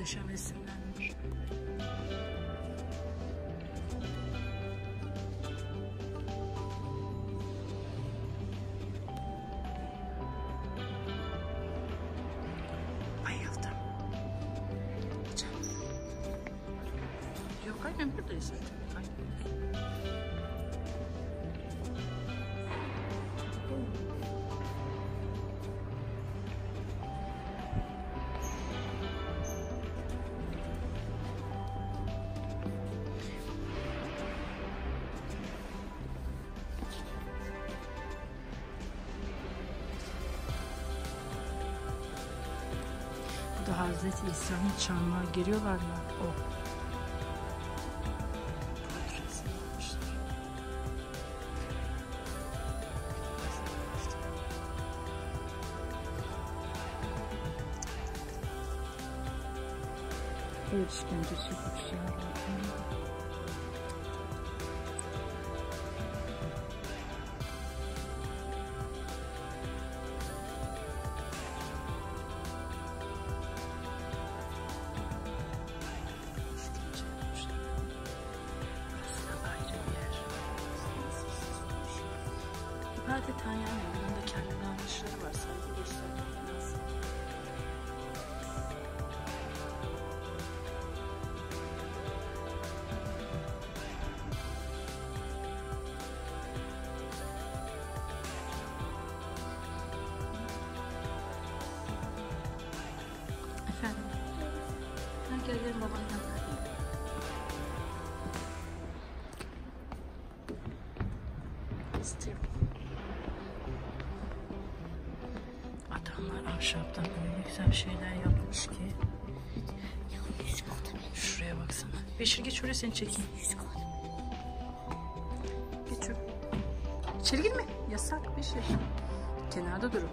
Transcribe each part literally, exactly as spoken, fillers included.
Muhteşem resimler var. Bayıldım. Canım. Yok aynen buradayız zaten. Aynen. Da Hazreti İsa'nın çarmıha giriyorlar ya o. Portresini yapmışlar. Evet, işkencesi yapmışlar. Adeta yani bunun da kendi davranışları var. Saygı göstermek lazım. Efendim? Ha, gel gelin babanın yanına. İstiyorum. Adamlar ahşaptan böyle güzel şeyler yapmış ki. Şuraya baksana. Beşir geç şuraya seni çekeyim. Geç şuraya. İçeri girme. Yasak Beşir. Kenarda durun.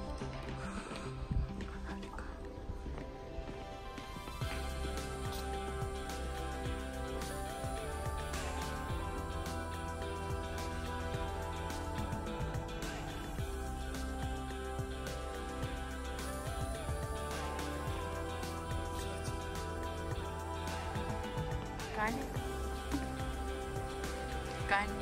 Gayet. Gayet.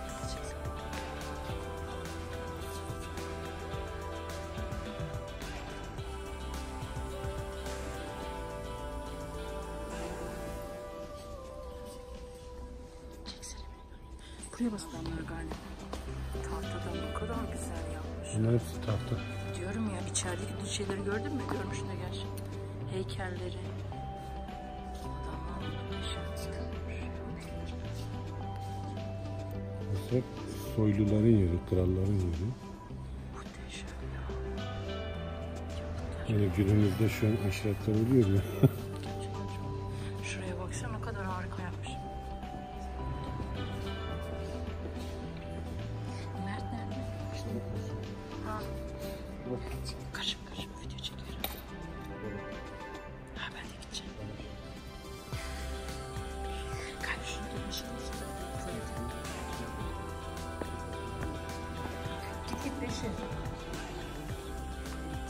Buraya basılanlar galiba. Tahtadan ne kadar güzel yapmış. Bunlar hepsi tahta. Diyorum ya, içerideki şeyleri gördün mü? Görmüşsün de gerçi. Heykelleri. Hep soyluların yeri, kralların yeri. Muhteşem ya. Yani günümüzde şu an aşiretler oluyor ya. Gerçekten çok. Şuraya baksana, ne kadar harika yapmış. Mert nerede? Ha. Kaçım kaçım video çekiyorum. Ha, ben de gideceğim. Kalp şunu dolaşalım. Git git Beşir. Evet.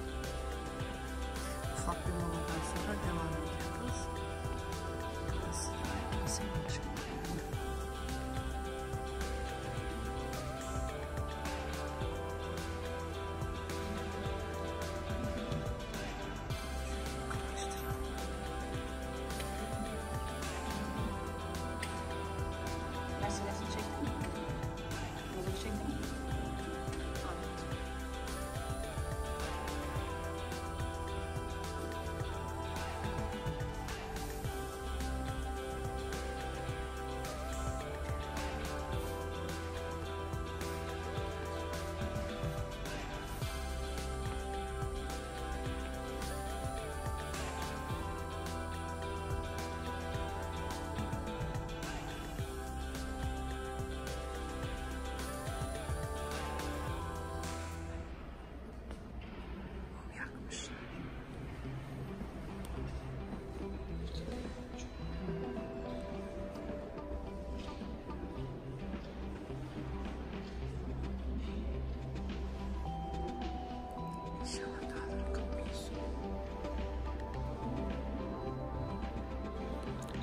Ufak bir moladan sonra devam ediyoruz. Burası kimsenin başka. Meselesini çektin mi? Yolu çektin mi? Evet.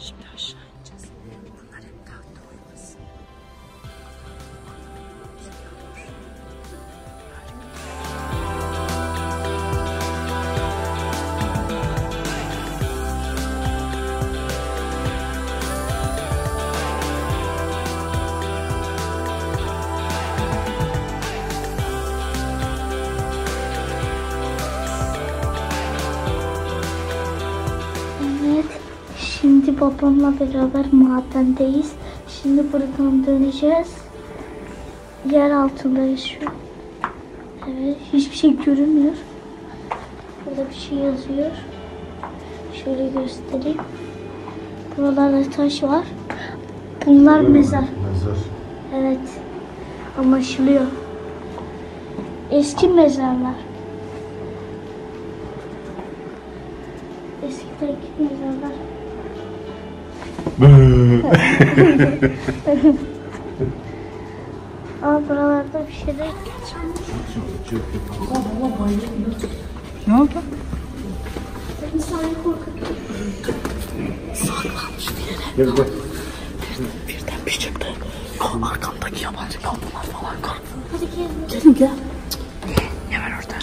Şimdi aşağı ineceğiz. Bunlar hep tahta oymasın. Şimdi babamla beraber madendeyiz. Şimdi buradan döneceğiz. Yer altındayız şu an. Evet, hiçbir şey görünmüyor. Burada bir şey yazıyor. Şöyle göstereyim. Buralarda taş var. Bunlar mezar. Mezar. Evet. Anlaşılıyor. Eski mezarlar. Eskideki mezarlar. Ama buralarda bir şey değil. Ne oldu? Beni sana korkutuyor. Saklanmış bir yere. Gel bak. Birden bir çıktı. O arkamdaki yabancı kapılar falan kalktı. Hadi gel. Gelin gel. Ne var orada?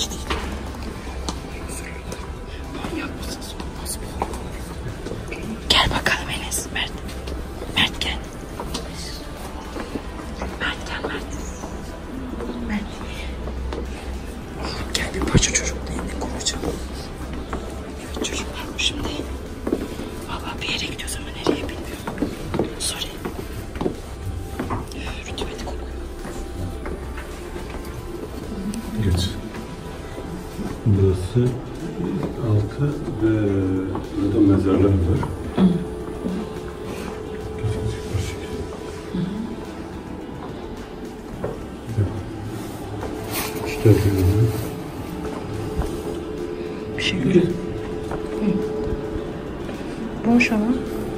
Gel bakalım Enes. Mert. Mert gel. Mert gel Mert. Mert. Gel bir parça çocuk değil mi? Konuşalım. Evet çocuklar bu şimdi. Valla bir yere gidiyoruz ama nereye bilmiyorum. Sorry. Rütubeti kokuyor. Geç. Burası altı ve burada mezarlar var. Hı. Geç, geç, geç. İşte böyle. Bir şey görüyorum. Boş ama.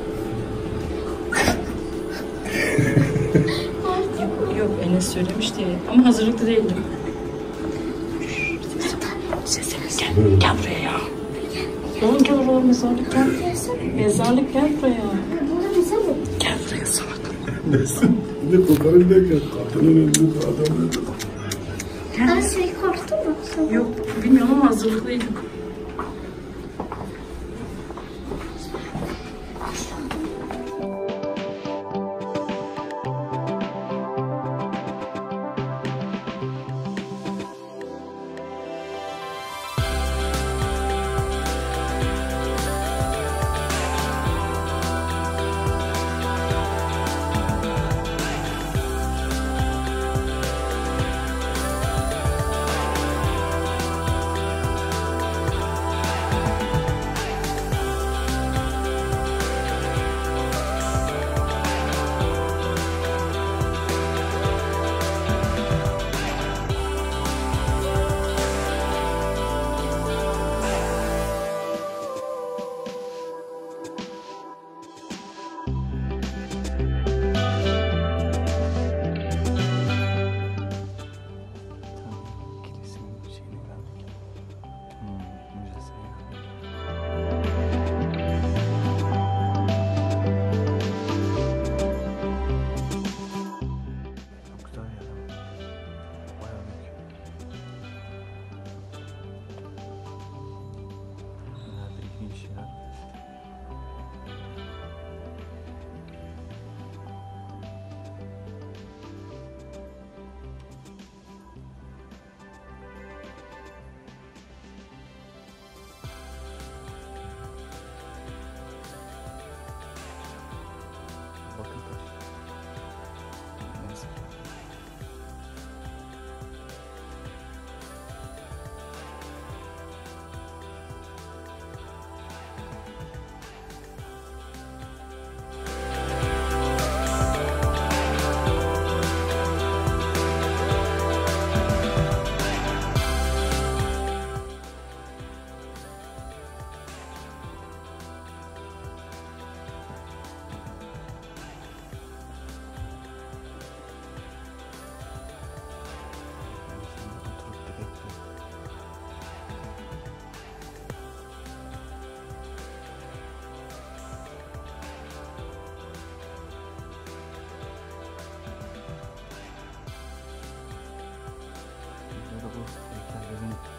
yok, yok Enes söylemişti ama hazırlıklı değildim. Sesimiz gel. Gel buraya ya. Oğlum gel oraya mezarlık gel. Mezarlık gel buraya. Burada mezar mı? Gel buraya salak. Ne kokarım derken kadının önünde adam öldü. Ben seni korktun mu? Sen Yok bilmiyorum ama hazırlıklıydım.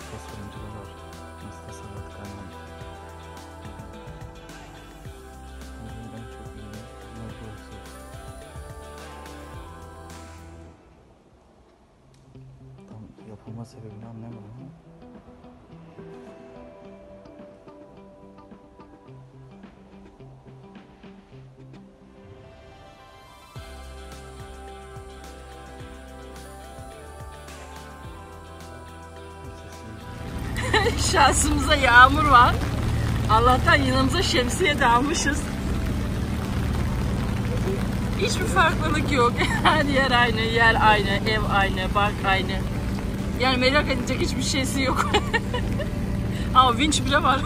tasarımcılığı var. Mısır Sanat Kaynağı. Ben çok iyi. Bunlar burası. Tam yapılma sebebini anlamadım ama. Şansımıza yağmur var. Allah'tan yanımıza şemsiye de almışız. Hiçbir farklılık yok. Her yer aynı, yer aynı, ev aynı, bark aynı. Yani merak edecek hiçbir şeysi yok. Ama vinç bile var.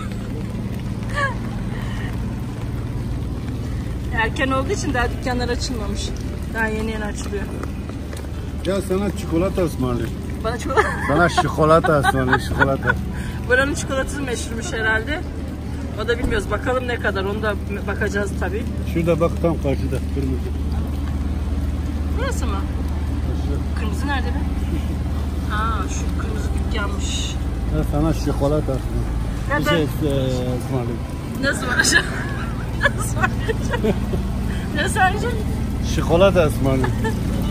Erken olduğu için daha dükkanlar açılmamış. Daha yeni yeni açılıyor. Ya sana çikolata ısmarlayayım. Bana çikolata... Sana çikolata ısmarlayayım, çikolata. Buranın çikolatası meşhurmuş herhalde. O da bilmiyoruz. Bakalım ne kadar. Onu da bakacağız tabii. Şurada bak tam karşıda kırmızı. Burası mı? Karşıda. Kırmızı nerede be? Aa şu kırmızı dükkanmış. Ya sana çikolata ısmarlayayım. Bir Nerede? şey e, ısmarlayayım. Nasıl var aşağı? Nasıl var? Ne söyleyeceksin? Çikolata ısmarlayayım.